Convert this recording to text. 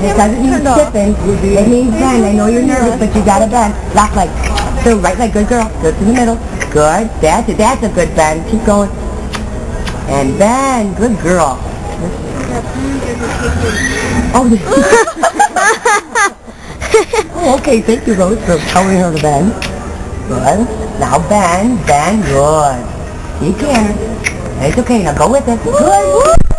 it doesn't mean stiffen. It means bend. I know you're nervous, but you gotta bend. Left leg. So right leg, good girl. Go to the middle. Good. That's it. That's a good bend. Keep going. And bend. Good girl. Oh, oh, okay. Thank you, Rose, for telling her to bend. Good. Now bend. Bend. Good. You can. It's okay. Now go with it. Good.